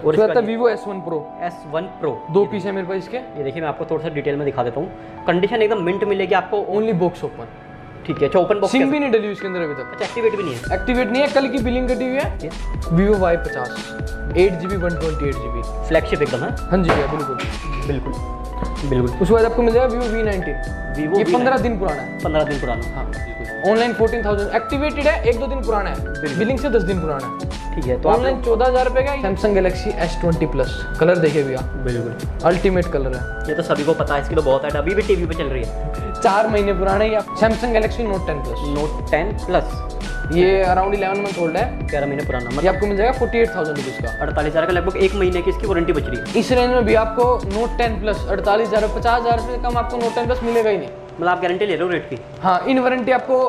और इसका Vivo S1 Pro। S1 Pro 2 piece है मेरे पास इसके। ये देखिए मैं आपको थोड़ा सा डिटेल में दिखा देता हूँ। कंडीशन एकदम मिंट मिलेगी आपको। Only box open. ठीक है। अच्छा ओपन बॉक्स सिम भी नहीं डली इसके अंदर अभी तक। अच्छा एक्टिवेट भी नहीं है। एक्टिवेट नहीं है, कल की बिलिंग कटी हुई है। Vivo Y50 8GB 128GB flagship एकदम है। हाँ जी भैया बिल्कुल बिल्कुल बिल्कुल। उसके बाद आपको मिल जाएगा Vivo V90। Vivo ये 15 दिन पुराना है। 15 दिन पुराना। हाँ ऑनलाइन 14,000 एक्टिवेटेड है, 1-2 दिन पुराना है, बिलिंग से 10 दिन पुराना है। ठीक है। तो ऑनलाइन 14,000 रुपए का Samsung Galaxy S20 plus. Colour देखिए भैया बिल्कुल अल्टीमेट कलर है। ये तो सभी को पता है, इसकी तो बहुत है, अभी भी टीवी पे चल रही है। 4 महीने पुराना है। Samsung Galaxy Note 10 Plus. Note 10 Plus ये अराउंड 11 मंथ ओल्ड है। 11 महीने पुराना। ये आपको मिल जाएगा 48,000 रुपीज़ का। 48,000 का लगभग 1 महीने की इसकी वारंटी बच रही है। इस रेंज में भी आपको नोट 10 प्लस 48,000 50,000 रुपये कम आपको नोट 10 प्लस मिलेगा ही नहीं। मतलब आप गारंटी ले रहे हो रेट की? हाँ इन वारंटी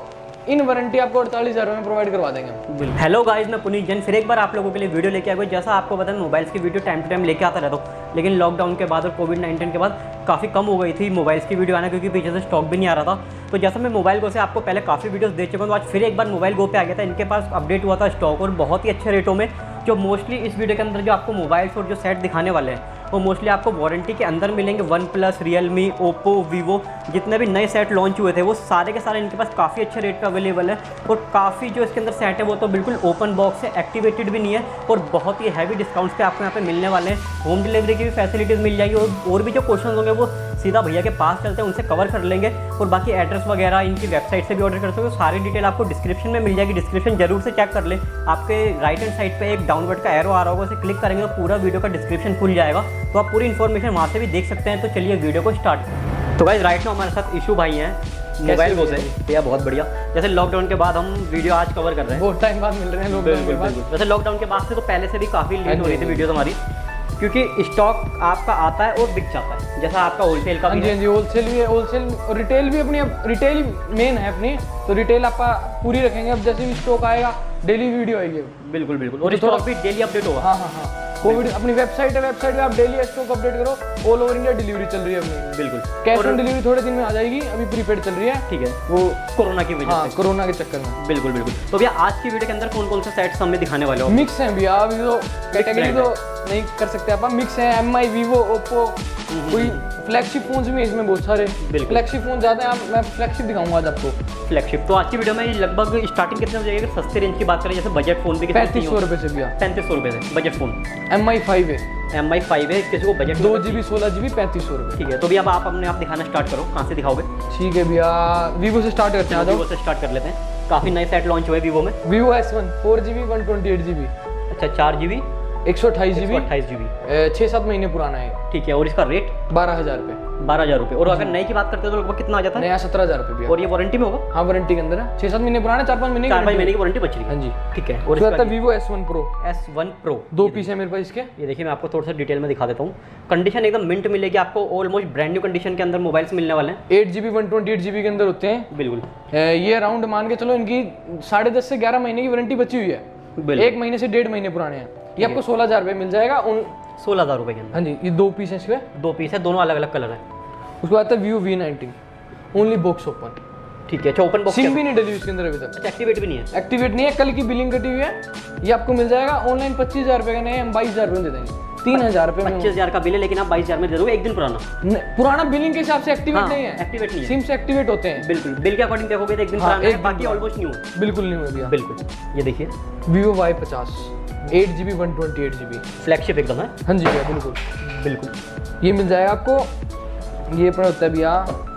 आपको 48,000 में प्रोवाइड करवा देंगे। हेलो गाइस, मैं पुनीत जैन फिर एक बार आप लोगों के लिए वीडियो लेके आया। जैसा आपको पता है मोबाइल्स की वीडियो टाइम टू टाइम लेके आता रहता हूँ, लेकिन लॉकडाउन के बाद और कोविड-19 के बाद काफ़ी कम हो गई थी मोबाइल्स की वीडियो आना, क्योंकि पीछे से स्टॉक भी नहीं आ रहा था। तो जैसा मैं मोबाइल गो से आपको पहले काफ़ी वीडियोस दे चुका हूँ, तो आज फिर एक बार मोबाइल गो पे आ गया था। इनके पास अपडेट हुआ था स्टॉक और बहुत ही अच्छे रेटों में। जो मोस्टली इस वीडियो के अंदर जो आपको मोबाइल्स और जो सेट दिखाने वाले हैं वो मोस्टली आपको वारंटी के अंदर मिलेंगे। OnePlus, Realme, Oppo, Vivo जितने भी नए सेट लॉन्च हुए थे वो सारे के सारे इनके पास काफ़ी अच्छे रेट पे अवेलेबल है। और काफ़ी जो इसके अंदर सेट है वो तो बिल्कुल ओपन बॉक्स है, एक्टिवेटेड भी नहीं है, और बहुत ही हैवी डिस्काउंट्स पे आपको यहाँ पे मिलने वाले हैं। होम डिलीवरी की भी फैसिलिटीज़ मिल जाएगी, और भी जो क्वेश्चन होंगे वो सीधा भैया के पास चलते हैं, उनसे कवर कर लेंगे। और बाकी एड्रेस वगैरह इनकी वेबसाइट से भी ऑर्डर कर सकते हो। सारी डिटेल आपको डिस्क्रिप्शन में मिल जाएगी, डिस्क्रिप्शन जरूर से चेक कर ले। आपके राइट हैंड साइड पे एक डाउनवर्ड का एरो आ रहा होगा, उसे क्लिक करेंगे तो पूरा वीडियो का डिस्क्रिप्शन खुल जाएगा, तो आप पूरी इन्फॉर्मेशन वहाँ से भी देख सकते हैं। तो चलिए वीडियो को स्टार्ट करें। तो गाइस राइट नाउ हमारे साथ इशू भाई हैं मोबाइल गो से। भैया बहुत बढ़िया। जैसे लॉकडाउन के बाद हम वीडियो आज कवर कर रहे हैं, बहुत टाइम बाद मिल रहे हैं लॉकडाउन के बाद। वैसे लॉकडाउन के बाद से तो पहले से भी काफ़ी लेट हो रही थी वीडियो हमारी, क्योंकि स्टॉक आपका आता है और बिक जाता है। जैसा आपका होलसेल का भी है। जी होलसेल भी है, होलसेल और रिटेल भी अपनी, रिटेल मेन है अपनी, तो रिटेल आप पूरी रखेंगे। अब जैसे भी स्टॉक आएगा डेली वीडियो आएगी। बिल्कुल बिल्कुल। और स्टॉक भी डेली अपडेट होगा। हाँ कोविड अपनी वेबसाइट है, वेबसाइट पे आप डेली स्टॉक अपडेट करो। ऑल ओवर इंडिया डिलीवरी चल रही है अपनी। बिल्कुल। कैश ऑन डिलीवरी थोड़े दिन में आ जाएगी, अभी प्रीपेड चल रही है। ठीक है, वो कोरोना की वजह से, कोरोना के चक्कर में। बिल्कुल बिल्कुल। तो भैया आज की वीडियो के अंदर कौन कौन सा सेट्स हमें दिखाने वाले हो? मिक्स है भैया, अभी तो कैटेगरी तो नहीं कर सकते आप। मिक्स है, MI, Vivo, Oppo, कोई फ्लैगशिप फोन्स भी इसमें बहुत सारे। फ्लैगशिप फोन ज़्यादा हैं, मैं फ्लैगशिप दिखाऊंगा आज आपको। फ्लैगशिप तो आज की वीडियो में लगभग स्टार्टिंग कितने हो जाएगी? अगर सस्ते रेंज की बात करें, जैसे बजट फोन भी 3500 रुपये से भैया। 3500 रुपये से बजट फोन। MI 5 है। MI 5 है, किसी को बजट 2GB 16GB 3500 रुपये। ठीक है। तो भैया अब आप अपने आप दिखाना स्टार्ट करो, कहाँ से दिखाओगे? ठीक है भैया, Vivo से स्टार्ट करते हैं। Vivo से स्टार्ट कर लेते हैं। काफ़ी नए सेट लॉन्च हुए Vivo में। Vivo S1 4GB 128GB। अच्छा 4GB 128GB 28GB 6-7 महीने पुराना है। ठीक है। और इसका रेट 12,000 रुपये। 12,000 रुपये। और अगर नई की बात करते हैं तो लगभग कितना आ जाता है? नया 17,000 रुपये। और ये वारंटी में होगा? हाँ वारंटी के अंदर है। 6-7 महीने पुराना, 4-5 महीने की वारंटी बच रही है। हाँ जी ठीक है। और इसका Vivo S1 Pro। S1 Pro 2 piece है मेरे पास इसके। ये देखिए मैं आपको थोड़ा सा डिटेल में दिखा देता हूँ। कंडीशन एकदम मिंट मिलेगी आपको, ऑलमोस्ट ब्रांड न्यू कंडीशन के अंदर मोबाइल्स मिलने वाले हैं। 8GB 128GB के अंदर होते हैं। बिल्कुल। ये अराउंड मान के चलो इनकी 10.5 से 11 महीने की वारंटी बची हुई है। 1 महीने से 1.5 महीने पुराने हैं। ये आपको 16,000 रुपये मिल जाएगा। 16,000 रुपये के अंदर। हाँ जी, ये 2 पीस है इसके। 2 पीस है, दोनों अलग अलग कलर है। उसके बाद आता है Vivo V90 only box open. ठीक है। अच्छा ओपन बॉक्स। सिम भी नहीं डली इसके अंदर अभी तक। अच्छा एक्टिवेट भी नहीं है? एक्टिवेट नहीं है, कल की बिलिंग कटी हुई है। ये आपको मिल जाएगा ऑनलाइन 25,000 रुपये का, नहीं हम 22,000 रुपये दे देंगे। 3,000 रुपये में 25,000 का बिल है, लेकिन आप 22,000 में दे दोगे। एक दिन पुराना। पुराना बिलिंग के हिसाब से एक्टिवेट नहीं है। एक्टिवेट नहीं है, सिम से एक्टिवेट होते हैं। बिल्कुल। बिल के अकॉर्डिंग देखोगे तो एक दिन पुराना है, बाकी ऑलमोस्ट न्यू है। बिल्कुल न्यू है भैया। बिल्कुल। ये देखिए Vivo Y50 8GB 128GB flagship एकदम है। हाँ जी भैया बिल्कुल बिल्कुल। ये मिल जाएगा आपको। ये अपना होता है भैया,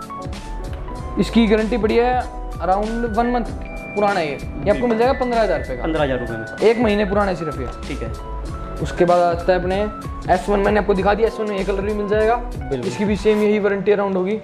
इसकी गारंटी बढ़िया है, अराउंड 1 मंथ पुराना है। ये आपको मिल जाएगा 15,000 रुपये का। 15,000 रुपये में 1 महीने पुराना है सिर्फ ये। ठीक है। उसके बाद आता है अपने S1, मैंने आपको दिखा दिया। S1 में ये कलर भी मिल जाएगा। इसकी भी सेम यही वारंटी अराउंड होगी।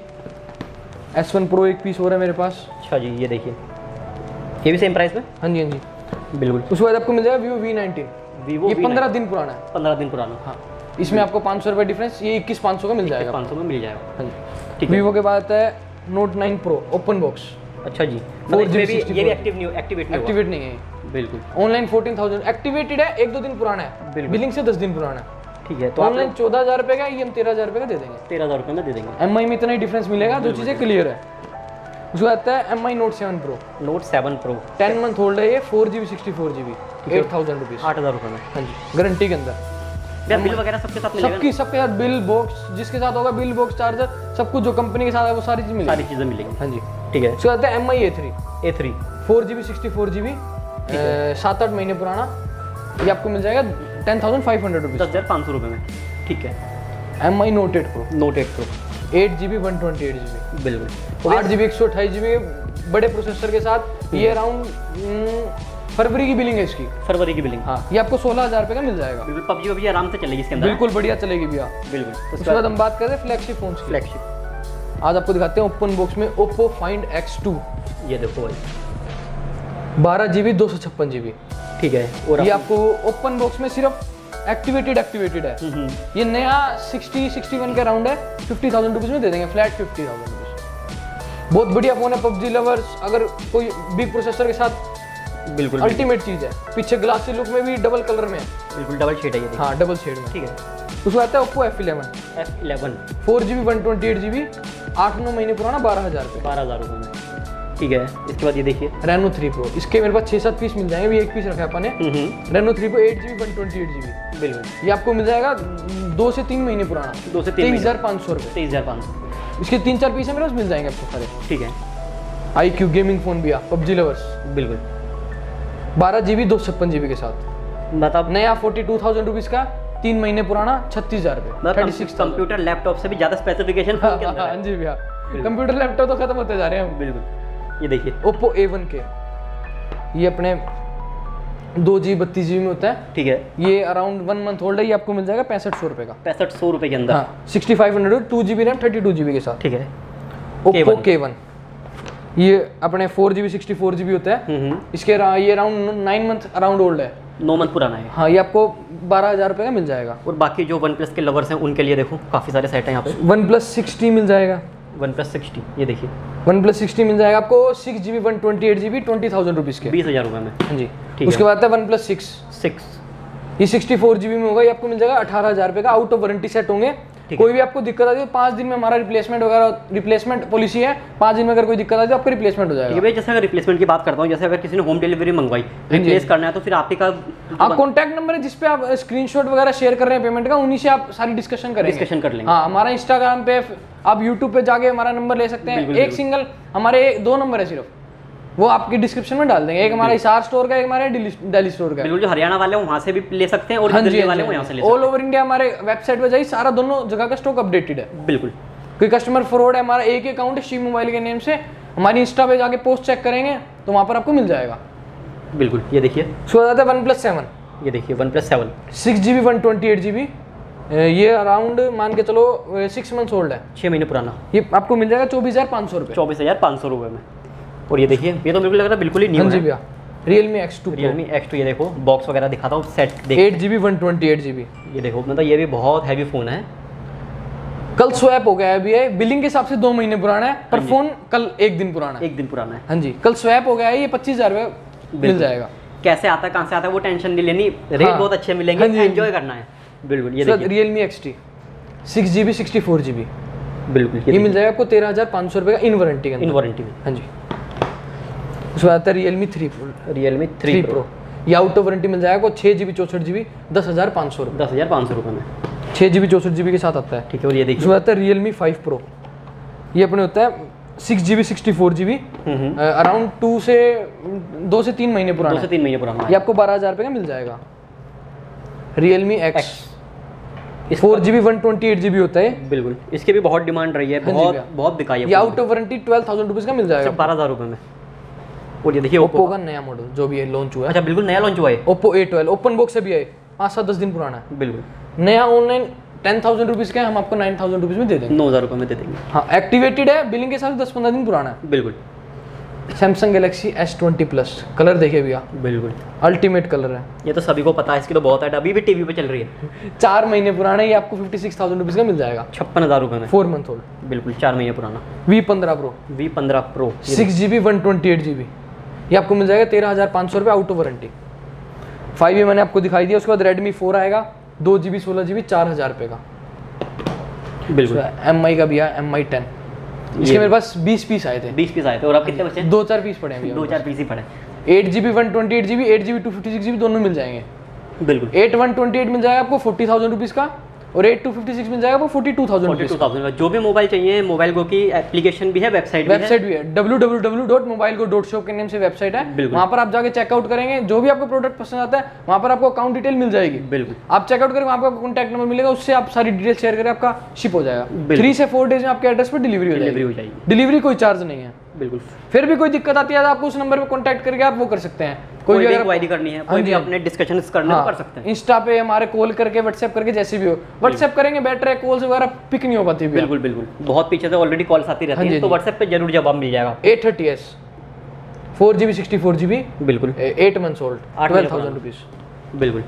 S1 Pro 1 पीस हो रहा है मेरे पास। अच्छा जी, ये देखिए ये भी सेम प्राइस में। हाँ जी हाँ जी बिल्कुल। उसके बाद आपको मिल जाएगा Vivo V90। ये 15 दिन पुराना है। 15 दिन पुराना। हाँ, इसमें आपको 500 रुपये डिफरेंस, ये 21,500 का मिल जाएगा। 500 में मिल जाएगा। हाँ जी ठीक है। Vivo के बाद आता है Note 9 Pro ओपन बॉक्स। अच्छा जी, मतलब ये भी एक्टिवेट नहीं है। बिल्कुल। ऑनलाइन 14,000 एक्टिवेटेड है, 1-2 दिन पुराना है, बिलिंग से 10 दिन पुराना है। ठीक है। तो ऑनलाइन 14,000 रुपये का, ये हम 13,000 रुपये का दे देंगे। 13,000 रुपये में दे देंगे। MI में इतना ही डिफरेंस मिलेगा, दो चीज़ें क्लियर है। उसके बाद आता है MI Note 7 Pro। Note 7 Pro 10 month hold है ये, 4GB 64GB 8,000 रुपीज़। 8,000 रुपये में। हाँ जी गारंटी के अंदर। भैया बिल वगैरह सबके साथ मिलेगा? सबके साथ बिल बॉक्स, जिसके साथ होगा बिल बॉक्स, चार्जर, सब कुछ जो कंपनी के साथ है वो सारी चीज़ मिलेगी। सारी चीज़ें मिलेंगी। हाँ जी, ठीक है। उसके बाद है MI A3 4GB 64GB 7-8 महीने पुराना, ये आपको मिल जाएगा 10,500 रुपीज़, 10,500 रुपये में। ठीक है। MI Note 8 Pro Note 8 Pro 8GB 128GB, बिल्कुल 8GB 128GB बड़े प्रोसेसर के साथ। ये अराउंड फरवरी की बिलिंग है इसकी, फरवरी की बिलिंग। हाँ, ये आपको 16,000 रुपये का मिल जाएगा। बिल्कुल PUBG भी आराम से चलेगी इसके अंदर। बिल्कुल बढ़िया चलेगी भैया। बिल्कुल। उसके बाद हम बात करते हैं फ्लैगशिप फोन की। फ्लैगशिप आज आपको दिखाते हैं ओपन बॉक्स में Oppo Find X2। ये देखो भाई 12GB 256GB। ठीक है। और ये आपको ओपन बॉक्स में सिर्फ एक्टिवेटेड है। ये नया 61 का राउंड है, 50,000 रुपीज़ में दे देंगे, फ्लैट 50,000 रुपीज़। बहुत बढ़िया फोन है PUBG लवर्स, अगर कोई बिग प्रोसेसर के साथ बिल्कुल अल्टीमेट चीज़ है। पीछे ग्लासी लुक में भी डबल कलर में है। बिल्कुल डबल शेड है ये। हाँ, डबल शेड में। ठीक है। उसके बाद है Oppo F11 4GB 128GB 8-9 महीने पुराना, 12,000 रुपये, 12,000 रुपये में। ठीक है। इसके बाद ये देखिए Reno 3 Pro, इसके मेरे पास 6-7 पीस मिल जाएंगे, अभी एक पीस रखा है अपन ने। Reno 3 Pro 8GB 128GB, बिल्कुल ये आपको मिल जाएगा 2 से 3 महीने पुराना, 2 से 3 23,500 रुपये। 23,500। इसके 3-4 पीस है मेरे पास, मिल जाएंगे आपको सारे। ठीक है। iQOO गेमिंग फोन भी है PUBG लवर्स, बिल्कुल 12GB 256GB के साथ। मतलब नया 42,000 रुपीज़ का, 3 महीने पुराना, 36,000 रुपये, 36,000। कंप्यूटर लैपटॉप से भी ज़्यादा स्पेसिफिकेशन फोन के अंदर है। हाँ जी भैया, कंप्यूटर लैपटॉप तो खत्म होते जा रहे हैं। बिल्कुल। ये देखिए Oppo A1 के, ये अपने 2GB 32GB में होता है। ठीक है। ये अराउंड 1 मंथ ओल्ड है, ये आपको मिल जाएगा 6500 रुपये का, 6500 रुपये के अंदर। हाँ, 6500 2GB रैम 32GB के साथ। ठीक है। Oppo K1 ये अपने 4GB 64GB होता है। इसके ये अराउंड 9 मंथ अराउंड ओल्ड है, 9 मंथ पुराना है। हाँ, ये आपको 12,000 रुपये का मिल जाएगा। और बाकी जो OnePlus के लवर्स हैं उनके लिए देखो काफ़ी सारे सेट हैं यहाँ पे। OnePlus 60 मिल जाएगा, OnePlus 60 ये देखिए OnePlus 60 मिल जाएगा आपको 6GB 128GB 20,000 रुपीज़ के, 20,000 रुपये में। हाँ जी। ठीक उसके है। बाद है OnePlus 6, ये 64GB में होगा, ये आपको मिल जाएगा 18,000 रुपये का। आउट ऑफ वारंटी सेट होंगे। कोई भी आपको दिक्कत आती है 5 दिन में हमारा रिप्लेसमेंट पॉलिसी है, 5 दिन में अगर कोई दिक्कत आती है आपका रिप्लेसमेंट हो जाएगा। ठीक है भाई, जैसे अगर रिप्लेसमेंट की बात करता हूँ, जैसे अगर किसी ने होम डिलीवरी मंगवाई, रिप्लेस करना है, तो फिर आप ही का आप कॉन्टैक्ट नंबर है जिस पे आप स्क्रीनशॉट वगैरह शेयर कर रहे हैं पेमेंट का, उन्हीं से आप सारी डिस्कशन कर लेंगे। हाँ, हमारा इंस्टाग्राम पे, आप यूट्यूब पे जाके हमारा नंबर ले सकते हैं। एक सिंगल हमारे 2 नंबर है सिर्फ, वो आपकी डिस्क्रिप्शन में डाल देंगे। एक हमारा हिसार स्टोर का, एक हमारे दिल्ली स्टोर का। बिल्कुल, जो हरियाणा वाले हैं वहाँ से भी ले सकते हैं और दिल्ली वाले वहाँ से ले सकते हैं। ऑल ओवर इंडिया हमारे वेबसाइट पे जाइए, सारा दोनों जगह का स्टॉक अपडेटेड है। बिल्कुल। कोई कस्टमर फ्रॉड है, हमारा एक ही अकाउंट है शिव मोबाइल के नेम से, हमारी इंस्टा पे जाके पोस्ट चेक करेंगे तो वहाँ पर आपको मिल जाएगा। बिल्कुल। ये देखिए उसके बाद आता है OnePlus 7, ये देखिए OnePlus 7 6GB 128GB, ये अराउंड मान के चलो 6 मंथ्स ओल्ड है, 6 महीने पुराना। ये आपको मिल जाएगा 24,500 रुपये, 24,500 रुपये में। और ये देखिए, ये तो मेरे को लग रहा है बिल्कुल ही न्यू है। जी भैया, Realme X2 ये देखो बॉक्स वगैरह दिखाता हूँ, सेट देखिए 8GB 128GB। ये देखो, मतलब ये भी बहुत हैवी फोन है। कल स्वैप हो गया है अभी, बिलिंग के हिसाब से 2 महीने पुराना है, पर फोन कल 1 दिन पुराना है। 1 दिन पुराना है। हाँ जी, कल स्वैप हो गया है, ये 25,000 रुपये मिल जाएगा। कैसे आता है, कहाँ से आता है, वो टेंशन नहीं लेनी, रेट बहुत अच्छे मिलेंगे, एंजॉय करना है। बिल्कुल। ये देखिए Realme XT 6GB 64GB, बिल्कुल ये मिल जाएगा आपको 13,500 रुपये का इन वारंटी के अंदर। इन वारंटी में। हाँ जी। उसके बाद आता है Realme 3 Pro, ये आउट ऑफ वारंटी मिल जाएगा आपको 6GB 64GB 10,500 रुपये, 10,500 रुपये में 6GB 64GB के साथ आता है। ठीक है। और ये देखिए उसके बाद आता है Realme 5 Pro, ये अपने होता है 6GB 64GB, अराउंड 2 से 3 महीने पुराना, 2 से 3 महीने पुराना। ये आपको 12,000 रुपये का मिल जाएगा। Realme X 4GB 128GB होता है। बिल्कुल, इसकी भी बहुत डिमांड रही है, बहुत बिकाई है। ये आउट ऑफ वारंटी 12,000 रुपीज़ का मिल जाएगा, 12,000 रुपये में। और ये देखिए ओप्पो का नया मॉडल जो भी है लॉन्च हुआ है। अच्छा, बिल्कुल नया लॉन्च हुआ है। Oppo A12 ओपन बॉक्स से भी है, 5-7-10 दिन पुराना है। बिल्कुल नया ऑनलाइन 10,000 रुपीज़ का है, हम आपको 9,000 रुपीज़ में दे देंगे, 9,000 रुपये में दे देंगे। हाँ, एक्टिवेटेड है, बिलिंग के साथ 10-15 दिन पुराना है। बिल्कुल। Samsung Galaxy S20 Plus, colour देखिए भैया, बिल्कुल अल्टीमेट कलर है। ये तो सभी को पता है, इसकी तो बहुत है, अभी भी टीवी पे चल रही है। 4 महीने पुराना है, ये आपको 56,000 रुपीज़ का मिल जाएगा, 56,000 रुपये में। 4 मंथ ओल्ड। बिल्कुल, 4 महीने पुराना। V15 Pro, V15 Pro 6GB 128GB, ये आपको मिल जाएगा 13,500 रुपये आउट ऑफ वारंटी। 5 मैंने आपको दिखाई दिया। उसके बाद Redmi 4 आएगा 2GB 16GB 4,000 रुपये का। बिल्कुल। MI का भी है, MI 10, इसके मेरे पास 20 पीस आए थे। 20 पीस आए थे और अब कितने बचे? 2-4 पीस पड़े हैं, 2-4 पीस ही पड़े। 8GB 128GB 8GB 256GB दोनों मिल जाएंगे। बिल्कुल। 8 128 मिल जाएगा आपको 40,000 रुपीज़ का, और 8 256 मिल जाएगा वो 42,000 का। जो भी मोबाइल चाहिए, मोबाइल गो की एप्लीकेशन भी है, वेबसाइट भी है www.mobilegो.shop के नेम से वेबसाइट है। वहाँ पर आप जाके चेकआउट करेंगे, जो भी आपको प्रोडक्ट पसंद आता है वहाँ पर आपको अकाउंट डिटेल मिल जाएगी। बिल्कुल। आप चेकआउट करेंगे, वहाँ पर आपको कॉन्टैक्ट नंबर मिलेगा, उससे आप सारी डिटेल शेयर करें, आपका शिप हो जाएगा। 3 से 4 डेज में आपके एड्रेस पर डिलीवरी हो जाएगी। डिलीवरी कोई चार्ज नहीं है। बिल्कुल। फिर भी कोई दिक्कत आती है तो आपको उस नंबर पे कांटेक्ट करके आप वो कर सकते हैं। कोई भी क्वायरी करनी है, कोई भी अपने डिस्कशन करने को कर सकते हैं। इंस्टा पे हमारे कॉल करके, व्हाट्सएप करके, जैसे भी हो। व्हाट्सएप करेंगे बेटर है, कॉल्स वगैरह पिक नहीं हो पाती। बिल्कुल बिल्कुल, बहुत पीछे से ऑलरेडी कॉल्स आती रहती हैं, तो व्हाट्सएप पे जरूर जवाब मिल जाएगा। 830s 4GB 64GB, बिल्कुल 8 months old, 12,000 रुपीज। बिल्कुल।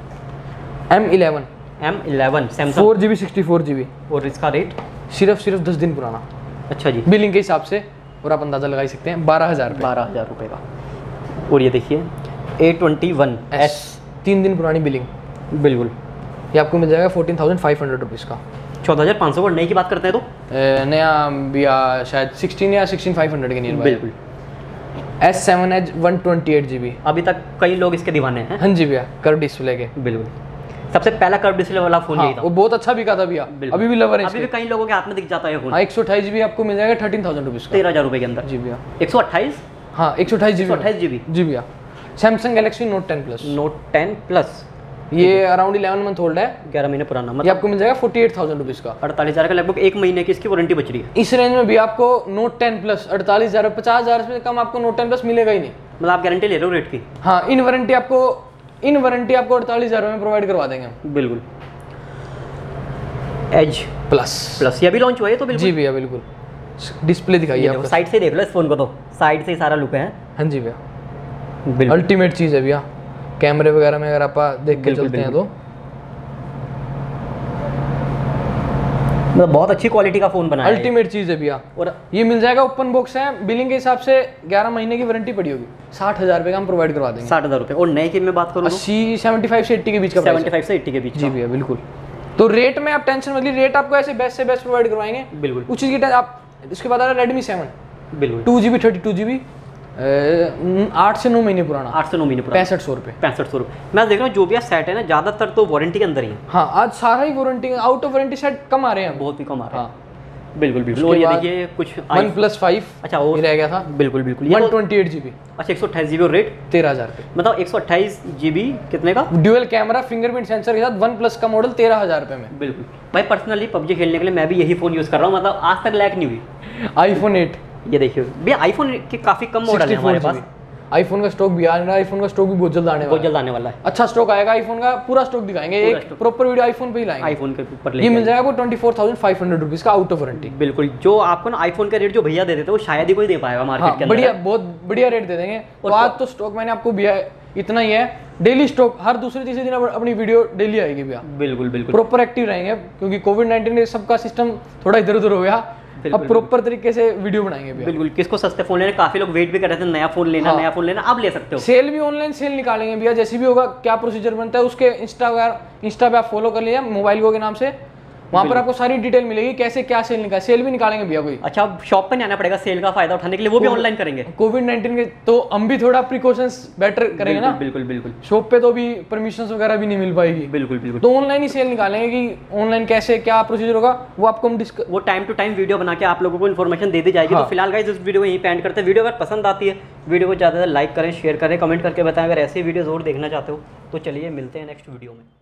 M11 सैमसंग 4GB 64GB, और इसका रेट सिर्फ 10 दिन पुराना। अच्छा जी। बिलिंग के हिसाब से, और आप अंदाजा लगा ही सकते हैं, 12,000 रुपये का। और ये देखिए A21s 3 दिन पुरानी बिलिंग। बिल्कुल। ये आपको मिल जाएगा 14,500 रुपीज़ का। 14,500। और नई की बात करते हैं तो नया भैया शायद 16 या 16,500 के नियर। बिल्कुल। S7 Edge 128GB। अभी तक कई लोग इसके दीवाने हैं। हाँ जी भैया, कर्व डिस्प्ले के। बिल्कुल। सबसे पहला कर्व डिस्प्ले वाला फोन यही था। वो बहुत अच्छा बिका था भैया, अभी भी लवर है। अभी भी कई लोगों के हाथ में दिख जाता है फोन। 128GB आपको मिल जाएगा 13,000 रुपीज़ का, 13,000 रुपये के अंदर। जी भैया। 128। हाँ 128GB जी भैया। Samsung Galaxy Note 10 Plus। Note 10 Plus ये अराउंड 11 मंथ ओल्ड है, 11 महीने पुराना। ये आपको मिल जाएगा 48,000 रुपीज़ का। 48,000 का, लगभग 1 महीने की इसकी वारंटी बच रही है। इस रेंज में भी आपको Note 10 Plus 48,000, 50,000 से कम आपको Note 10 Plus मिलेगा ही नहीं। मतलब आप गारंटी ले रहे हो रेट की? हाँ, इन वारंटी आपको 48,000 में प्रोवाइड करवा देंगे हम। बिल्कुल। एज प्लस ये भी लॉन्च हुआ है तो बिल्कुल। जी भैया बिल्कुल। डिस्प्ले दिखाइए आपको, साइड से देख लो इस फोन को, तो साइड से ही सारा लुक है। हाँ जी भैया, अल्टीमेट चीज़ है भैया। कैमरे वगैरह में अगर आप देख के चलते हैं तो मतलब बहुत अच्छी क्वालिटी का फोन बना है, अल्टीमेट चीज़ है भैया। और ये मिल जाएगा ओपन बॉक्स है, बिलिंग के हिसाब से 11 महीने की वारंटी पड़ी होगी। 60,000 रुपये का हम प्रोवाइड करवा देंगे। 60,000 रुपये। और नए की मैं बात करूँ 75 से 80 के बीच का, 75 से 80 के बीच। जी भैया बिल्कुल। तो रेट में आप टेंशन मत लीजिए, रेट आपको ऐसे बेस्ट से बेस्ट प्रोवाइड करवाएंगे। बिल्कुल। उस चीज़ की आप इसके बाद आ रहा है Redmi 7। बिल्कुल। 2GB 32GB, 8 से 9 महीने पुराना। 8 से 9 महीने पुराना। 6500 रुपये। 6500 रुपये। मैं देख रहा हूँ जो भी सेट है ना, ज़्यादातर तो वारंटी के अंदर ही है। हाँ, आज सारा ही warranty, out of warranty set कम आ रहे हैं, बहुत ही कम आ रहे हैं। हाँ बिल्कुल बिल्कुल। और ये देखिए कुछ OnePlus 5 अच्छा वो रह गया था। बिल्कुल बिल्कुल। 128GB। अच्छा 128GB और रेट 13,000 रुपये। मतलब 128GB कितने का? ड्यूअल कैमरा फिंगरप्रिंट सेंसर के साथ OnePlus का मॉडल 13,000 रुपये में। बिल्कुल भाई, पर्सनली PUBG खेलने के लिए मैं भी यही फोन यूज़ कर रहा हूँ, मतलब आज तक लैग नहीं हुई। iPhone 8 ये देखिए भैया, आईफोन के काफ़ी कम मॉडल है हमारे पास। आईफोन का स्टॉक भी आ रहा है, आईफोन का स्टॉक भी बहुत जल्द आने वाला है। अच्छा स्टॉक आएगा आईफोन का, पूरा स्टॉक दिखाएंगे, एक प्रॉपर वीडियो आईफोन पे ही लाएंगे। आईफोन के ऊपर ये मिल जाएगा आपको 24,500 रुपीज़ का आउट ऑफ वारंटी। बिल्कुल। जो आपको ना आईफोन का रेट जो भैया दे देते हैं वो शायद ही कोई दे पाएगा मार्केट के अंदर। बढ़िया, बहुत बढ़िया रेट दे देंगे। तो आज तो स्टॉक मैंने आपको भैया इतना ही है, डेली स्टॉक हर दूसरे तीसरे दिन अपनी वीडियो डेली आएगी भैया। बिल्कुल बिल्कुल। प्रॉपर एक्टिव रहेंगे, क्योंकि कोविड-19 में सबका सिस्टम थोड़ा इधर उधर हो गया। अब प्रॉपर तरीके से वीडियो बनाएंगे भैया। बिल्कुल। किसको सस्ते फोन लेने, काफी लोग वेट भी कर रहे थे नया फोन लेना, नया फोन लेना, आप ले सकते हो। सेल भी ऑनलाइन सेल निकालेंगे भैया, जैसे भी होगा क्या प्रोसीजर बनता है उसके इंस्टा पे आप फॉलो कर लीजिए मोबाइल गो के नाम से, वहाँ पर आपको सारी डिटेल मिलेगी कैसे क्या सेल भी निकालेंगे भैया कोई। अच्छा, शॉप पे नहीं आना पड़ेगा सेल का फायदा उठाने के लिए, वो भी ऑनलाइन करेंगे। कोविड-19 के तो हम भी थोड़ा प्रिकॉशंस बेटर करेंगे ना। बिल्कुल बिल्कुल। शॉप पे तो भी परमिशंस वगैरह भी नहीं मिल पाएगी। बिल्कुल बिल्कुल। तो ऑनलाइन ही सेल निकालेंगे कि ऑनलाइन कैसे क्या प्रोसीजर होगा, वो आपको हम वो टाइम टू टाइम वीडियो बना के आप लोगों को इन्फॉर्मेशन दे दी जाएगी। तो फिलहाल गाइस इस वीडियो को यहीं पे एंड करते हैं। वीडियो अगर पसंद आती है, वीडियो को ज़्यादा लाइक करें, शेयर करें, कमेंट करके बताएं। अगर ऐसे वीडियोज़ और देखना चाहते हो तो चलिए मिलते हैं नेक्स्ट वीडियो में।